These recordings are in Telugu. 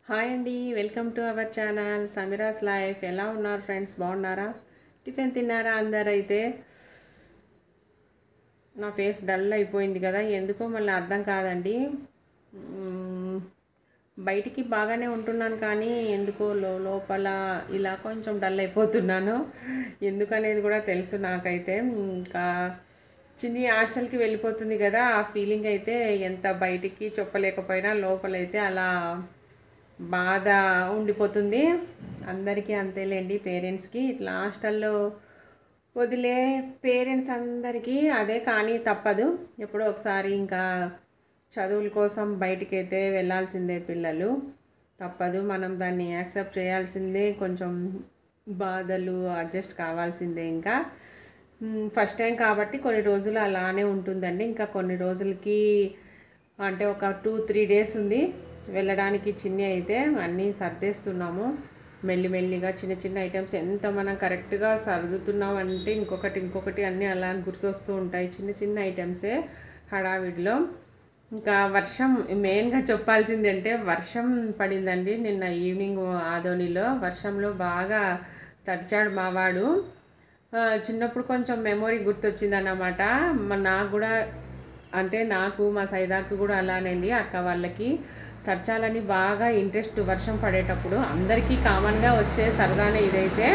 హాయ్ అండి, welcome to our channel Sameera's life. ఎలా ఉన్నారు ఫ్రెండ్స్? బాగున్నారా? టిఫిన్ తిన్నారా అందరైతే? నా ఫేస్ డల్ అయిపోయింది కదా, ఎందుకో మళ్ళీ అర్థం కాదండి. బయటికి బాగానే ఉంటున్నాను కానీ ఎందుకో లోపల ఇలా కొంచెం డల్ అయిపోతున్నాను. ఎందుకనేది కూడా తెలుసు నాకైతే. ఇంకా చిన్ని హాస్టల్కి వెళ్ళిపోతుంది కదా, ఆ ఫీలింగ్ అయితే ఎంత బయటికి చెప్పలేకపోయినా లోపలైతే అలా బాధ ఉండిపోతుంది. అందరికీ అంతేలేండి, పేరెంట్స్కి ఇట్లా హాస్టల్లో వదిలే పేరెంట్స్ అందరికీ అదే, కానీ తప్పదు. ఎప్పుడో ఒకసారి ఇంకా చదువుల కోసం బయటికైతే వెళ్ళాల్సిందే పిల్లలు, తప్పదు. మనం దాన్ని యాక్సెప్ట్ చేయాల్సిందే, కొంచెం బాధలు అడ్జస్ట్ కావాల్సిందే. ఇంకా ఫస్ట్ టైం కాబట్టి కొన్ని రోజులు అలానే ఉంటుందండి. ఇంకా కొన్ని రోజులకి అంటే ఒక 2-3 డేస్ ఉంది వెళ్ళడానికి. చిన్ని అయితే అన్నీ సర్దేస్తున్నాము మెల్లిమెల్లిగా. చిన్న చిన్న ఐటమ్స్ ఎంత మనం కరెక్ట్గా సర్దుతున్నామంటే ఇంకొకటి అన్నీ అలా గుర్తొస్తూ ఉంటాయి. చిన్న చిన్న ఐటమ్సే హడావిడిలో. ఇంకా వర్షం మెయిన్గా చెప్పాల్సింది అంటే వర్షం పడిందండి నిన్న ఈవినింగ్. ఆదోనిలో వర్షంలో బాగా తడిచాడు మావాడు. చిన్నప్పుడు కొంచెం మెమొరీ గుర్తొచ్చింది అన్నమాట. నాకు కూడా, అంటే నాకు మా సైదాకు కూడా అలానండి. అక్క వాళ్ళకి తడచాలని బాగా ఇంట్రెస్ట్ వర్షం పడేటప్పుడు. అందరికీ కామన్గా వచ్చే సరదానే ఇదైతే.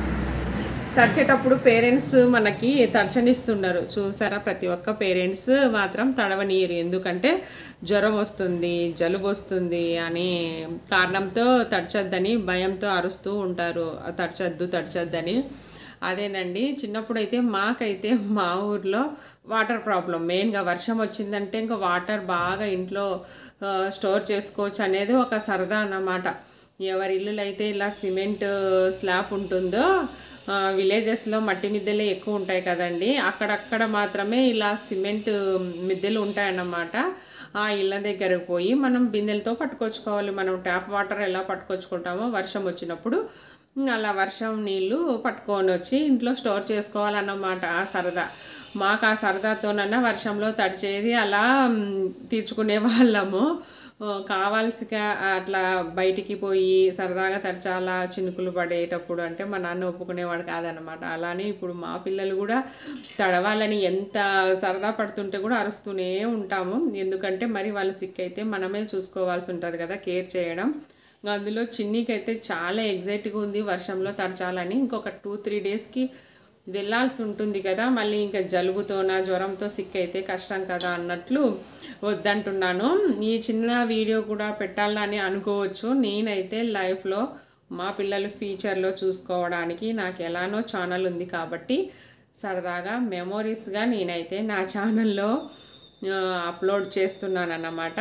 తడిచేటప్పుడు పేరెంట్స్ మనకి తడచనిస్తున్నారు చూసారా. ప్రతి ఒక్క పేరెంట్స్ మాత్రం తడవనీయరు, ఎందుకంటే జ్వరం వస్తుంది, జలుబు వస్తుంది అనే కారణంతో తడచద్దని భయంతో అరుస్తూ ఉంటారు, తడచద్దని. అదేనండి, చిన్నప్పుడైతే మాకైతే మా ఊర్లో వాటర్ ప్రాబ్లం మెయిన్గా. వర్షం వచ్చిందంటే ఇంకా వాటర్ బాగా ఇంట్లో స్టోర్ చేసుకోవచ్చు అనేది ఒక సరదా అన్నమాట. ఎవరి ఇల్లులు అయితే ఇలా సిమెంట్ స్లాబ్ ఉంటుందో, విలేజెస్లో మట్టి మిద్దెలే ఎక్కువ ఉంటాయి కదండి, అక్కడక్కడ మాత్రమే ఇలా సిమెంట్ మిద్దెలు ఉంటాయన్నమాట. ఆ ఇళ్ళ దగ్గరకు పోయి మనం బిందెలతో పట్టుకొచ్చుకోవాలి. మనం ట్యాప్ వాటర్ ఎలా పట్టుకొచ్చుకుంటామో వర్షం వచ్చినప్పుడు అలా వర్షం నీళ్ళు పట్టుకొని వచ్చి ఇంట్లో స్టోర్ చేసుకోవాలన్నమాట. ఆ సరదా మాకు, ఆ సరదాతోనన్నా వర్షంలో తడిచేది అలా తీర్చుకునే వాళ్ళము. కావాల్సిగా అట్లా బయటికి పోయి సరదాగా తడిచాలా చినుకులు పడేటప్పుడు అంటే మా నాన్న ఒప్పుకునేవాడు కాదనమాట. అలానే ఇప్పుడు మా పిల్లలు కూడా తడవాలని ఎంత సరదా పడుతుంటే కూడా అరుస్తూనే ఉంటాము. ఎందుకంటే మరి వాళ్ళు సిక్ అయితే మనమే చూసుకోవాల్సి ఉంటుంది కదా, కేర్ చేయడం. అందులో చిన్నికైతే చాలా ఎగ్జైట్గా ఉంది వర్షంలో తడచాలని. ఇంకొక 2-3 డేస్కి వెళ్ళాల్సి ఉంటుంది కదా, మళ్ళీ ఇంకా జలుబుతోన జ్వరంతో సిక్ అయితే కష్టం కదా అన్నట్లు వద్దంటున్నాను. ఈ చిన్న వీడియో కూడా పెట్టాలని అనుకోవచ్చు. నేనైతే లైఫ్లో మా పిల్లలు ఫ్యూచర్లో చూసుకోవడానికి నాకు ఎలానో ఛానల్ ఉంది కాబట్టి సరదాగా మెమోరీస్గా నేనైతే నా ఛానల్లో అప్లోడ్ చేస్తున్నాను అన్నమాట.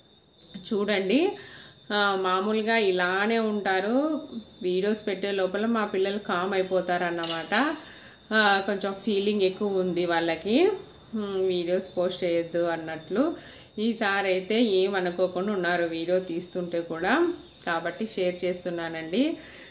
చూడండి, మామూలుగా ఇలానే ఉంటారు, వీడియోస్ పెట్టే లోపల మా పిల్లలు కామ్ అయిపోతారు అన్నమాట. కొంచెం ఫీలింగ్ ఎక్కువ ఉంది వాళ్ళకి, వీడియోస్ పోస్ట్ చేయొద్దు అన్నట్లు. ఈసారి అయితే ఏమనుకోకుండా ఉన్నారు వీడియో తీస్తుంటే కూడా, కాబట్టి షేర్ చేస్తున్నానండి.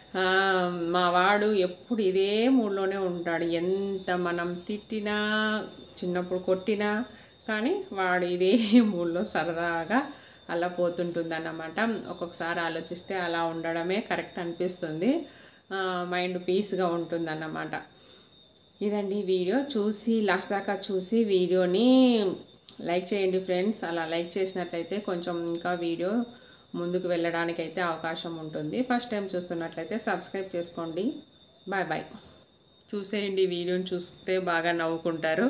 మా వాడు ఎప్పుడు ఇదే మూడ్లోనే ఉంటాడు. ఎంత మనం తిట్టినా, చిన్నప్పుడు కొట్టినా కానీ వాడు ఇదే మూడ్లో సరదాగా అలా పోతుంటుంది అన్నమాట. ఒక్కొక్కసారి ఆలోచిస్తే అలా ఉండడమే కరెక్ట్ అనిపిస్తుంది, మైండ్ పీస్గా ఉంటుంది అన్నమాట. ఇదండి వీడియో. చూసి లాస్ట్ దాకా చూసి వీడియోని లైక్ చేయండి ఫ్రెండ్స్. అలా లైక్ చేసినట్లయితే కొంచెం ఇంకా వీడియో ముందుకు వెళ్ళడానికి అయితే అవకాశం ఉంటుంది. ఫస్ట్ టైం చూస్తున్నట్లయితే సబ్స్క్రైబ్ చేసుకోండి. Bye bye. చూసేయండి, వీడియోని చూస్తే బాగా నవ్వుకుంటారు.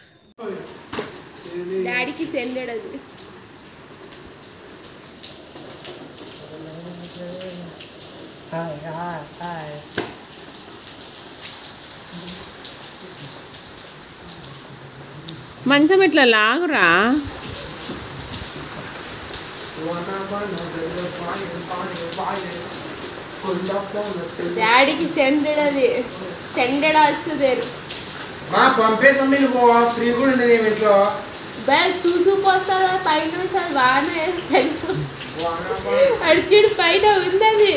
డాడీకి సెల్లెడది మంచం ఇట్లా లాగురా. డాడీకి సెండెడది సెండెడ వచ్చేదేరు చూసు పోస్తా పైన బాగానే అడిచిడు పైన ఉందని.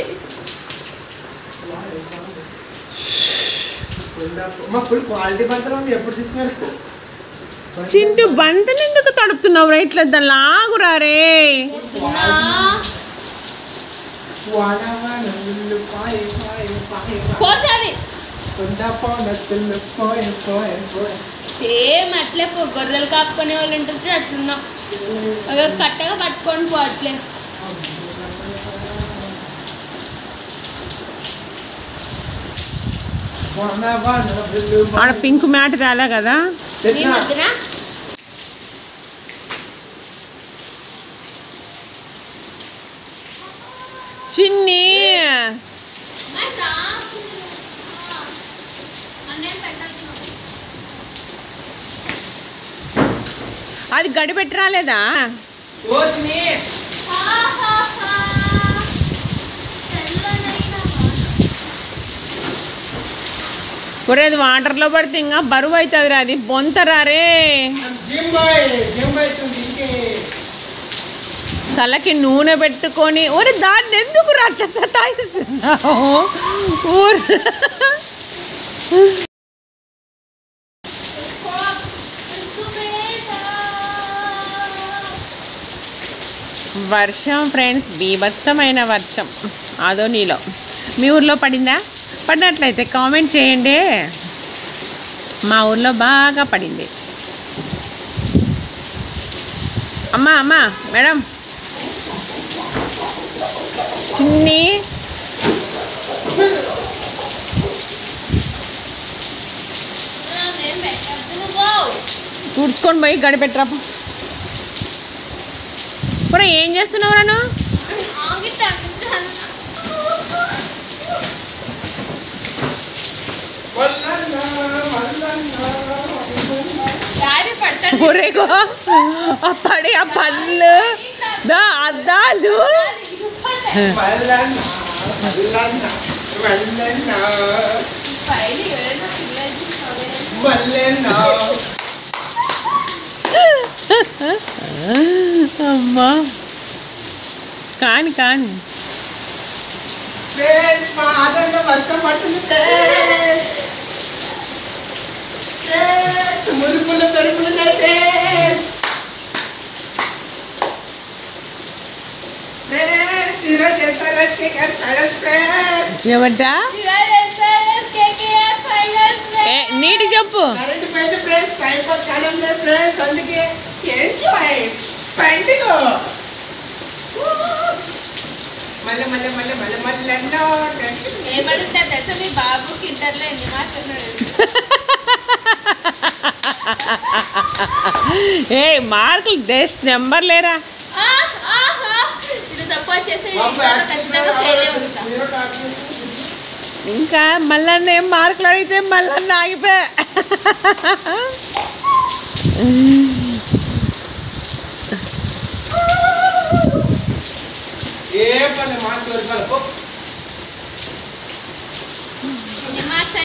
చింటూ బంతలు ఎందుకు తడుపుతున్నావు? ఇట్లా లాగురా రే. పోసాది సేమ్ అట్లే గొర్రెలు కాపుకునే వాళ్ళు ఉంటుంది అట్లున్నాం కట్టగా పట్టుకొని పో అట్లే ఆడ పింక్ మ్యాట్ రాలే కదా చిన్ని అది గడి పెట్టి రాలేదా ఒరే అది వాటర్లో పడితే ఇంకా బరువు అవుతుంది రా అది బొంతరా రే తలకి నూనె పెట్టుకొని ఒరే దాన్ని ఎందుకు రాక్షస తాగిస్తున్నావు వర్షం ఫ్రెండ్స్ బీభత్సమైన వర్షం అదో నీలో మీ ఊర్లో పడిందా పడినట్లయితే కామెంట్ చేయండి మా ఊర్లో బాగా పడింది అమ్మా మేడం చిన్ని తుడుచుకొని పోయి గడిపెట్టరా ఇప్పుడు ఏం చేస్తున్నావు రాను ఒరేగో ఆ పడి ఆ పళ్ళు అద్దాలు అమ్మా కాని వర్షం పడుతుంది మురుకులు పెరుగులు ఏమంటా నీటి చెప్పు ఏమడుగుతా తెలుసా మీ బాబుకి ఇంటర్లో ఎన్ని మార్కులు ఏ మార్కులు జస్ట్ నెంబర్ లేరా ఇంకా మళ్ళా నేను మార్కులు అడిగితే మళ్ళా ఆగిపోయా ఏ పని మార్క్స్